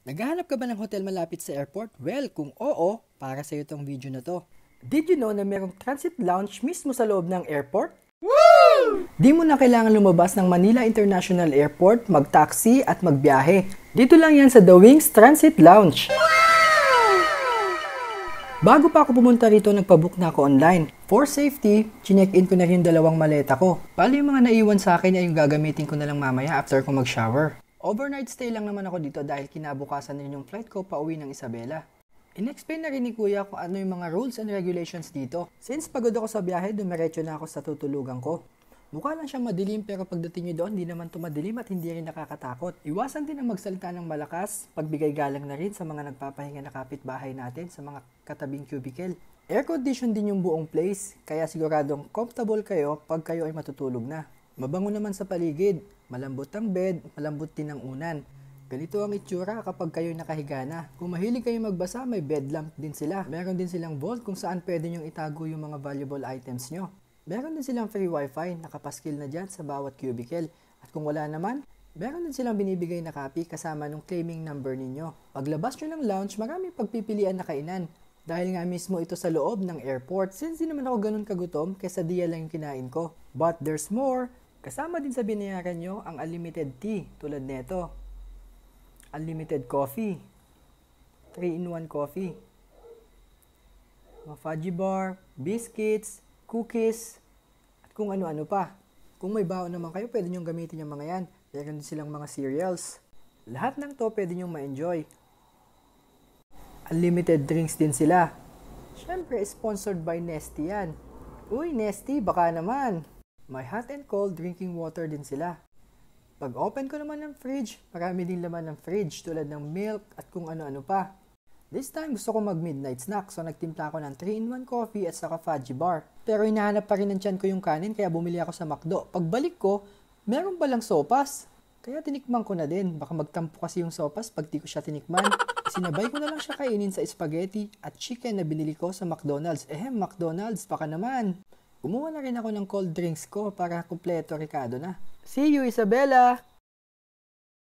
Naghahanap ka ba ng hotel malapit sa airport? Well, kung oo, para sa iyo tong video na to. Did you know na merong transit lounge mismo sa loob ng airport? Woo! Di mo na kailangan lumabas ng Manila International Airport, mag-taxi at magbiyahe. Dito lang yan sa The Wings Transit Lounge. Bago pa ako pumunta rito, nagpabook na ako online. For safety, chinek-in ko na rin yung dalawang maleta ko. Bali yung mga naiwan sa akin ay yung gagamitin ko na lang mamaya after ko mag-shower. Overnight stay lang naman ako dito dahil kinabukasan na rin yung flight ko pauwi ng Isabela. In-explain na rin ni Kuya kung ano yung mga rules and regulations dito. Since pagod ako sa biyahe, dumiretso na ako sa tutulugan ko. Mukha lang siyang madilim pero pagdating nyo doon, di naman ito madilim at hindi rin nakakatakot. Iwasan din ang magsalita ng malakas, pagbigay galang na rin sa mga nagpapahinga na kapitbahay natin sa mga katabing cubicle. Air condition din yung buong place, kaya siguradong comfortable kayo pag kayo ay matutulog na. Mabango naman sa paligid, malambot ang bed, malambot din ang unan. Ganito ang itsura kapag kayo nakahiga na. Kung mahilig kayo magbasa, may bed lamp din sila. Meron din silang vault kung saan pwede nyong itago yung mga valuable items nyo. Meron din silang free wifi, nakapaskil na dyan sa bawat cubicle. At kung wala naman, meron din silang binibigay na copy kasama nung claiming number ninyo. Paglabas nyo ng lounge, maraming pagpipilian na kainan. Dahil nga mismo ito sa loob ng airport, since di naman ako ganun kagutom, kesa diya lang yung kinain ko. But there's more! Kasama din sa binayaran nyo ang unlimited tea tulad neto. Unlimited coffee. 3-in-1 coffee. Mga fudgy bar, biscuits, cookies, at kung ano-ano pa. Kung may baon naman kayo, pwede nyong gamitin yung mga yan. Meron din silang mga cereals. Lahat ng to pwede nyong ma-enjoy. Unlimited drinks din sila. Siyempre, sponsored by Nestea yan. Uy, Nestea, baka naman. May hot and cold drinking water din sila. Pag open ko naman ng fridge, marami din laman ng fridge tulad ng milk at kung ano-ano pa. This time gusto ko mag-midnight snack so nagtimpla ako ng 3-in-1 coffee at saka fudgy bar. Pero hinahanap pa rin ng tiyan ko yung kanin kaya bumili ako sa McDo. Pagbalik ko, meron palang sopas. Kaya tinikman ko na din. Baka magtampo kasi yung sopas pag di ko siya tinikman. Sinabay ko na lang siya kainin sa spaghetti at chicken na binili ko sa McDonald's. McDonald's, baka naman. Kumuha na rin ako ng cold drinks ko para kumpleto Ricardo na. See you, Isabela!